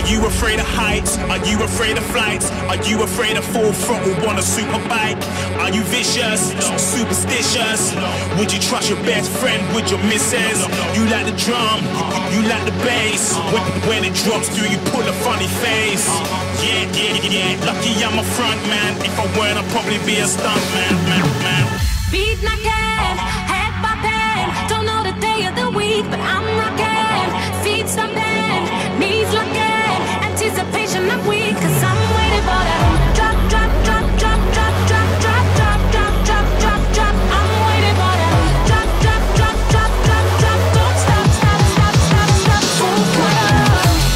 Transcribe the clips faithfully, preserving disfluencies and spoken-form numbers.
you afraid of heights? Are you afraid of flights? Are you afraid of full throttle on a super bike? Are you vicious? Superstitious? Would you trust your best friend with your missus? You like the drum, you like the bass. When, when it drops, do you pull a funny face? Yeah, yeah, yeah, lucky I'm a front man. If I weren't, I'd probably be a stunt man, man, man. Beat knocking, head bopping. Don't know the day of the week, but I'm rocking. Feet stomping, knees locking. Anticipation I'm weak, cause I'm waiting for that drop, drop, drop, drop, drop, drop, drop, drop, drop, drop, drop, drop. I'm waiting for that drop, drop, drop, drop, drop, drop. Don't stop, stop, stop, stop, stop. Full throttle.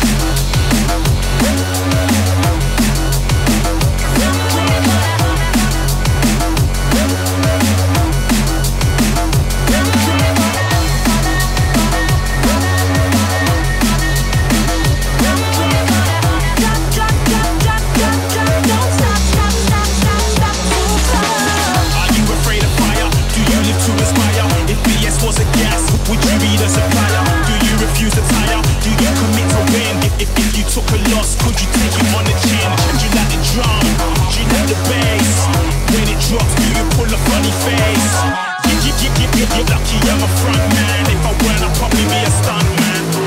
Was a gas, would you be the supplier? Do you refuse to tire? Do you commit to win? If, if, if you took a loss, could you take it on the chin? Do you like the drum? Do you like the bass? When it drops, do you pull a funny face? You, you, you, you, you're lucky I'm a front man. If I weren't, I'd probably be a stunt man.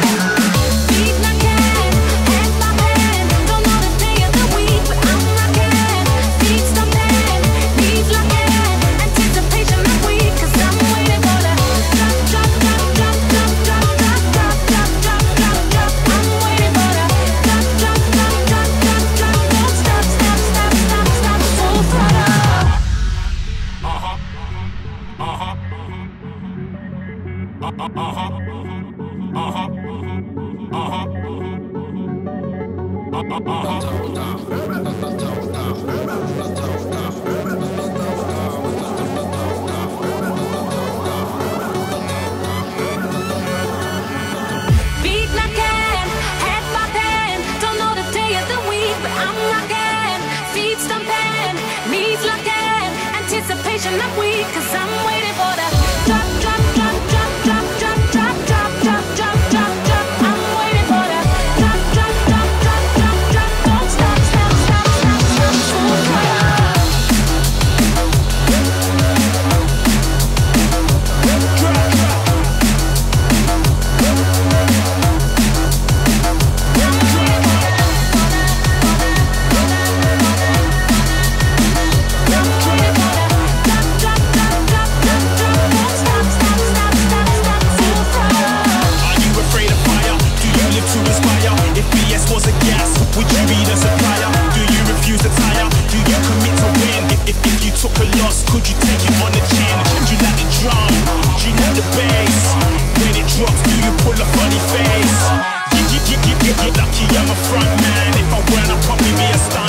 I'm weak, cause I'm waiting for that drop, drop, drop, drop, drop, drop, drop, drop, drop, drop, drop, drop. I'm waiting for that drop, drop, drop, drop, drop, drop. Don't stop, stop, stop, stop, stop. Full was a gas, would you be the supplier? Do you refuse to tire? Do you commit to win? If, if, if you took a loss, could you take it on the chin? Do you like the drum? Do you like the bass? When it drops, do you pull a funny face? You, you, you, you, you're lucky I'm a front man. If I weren't, I'd probably be a star.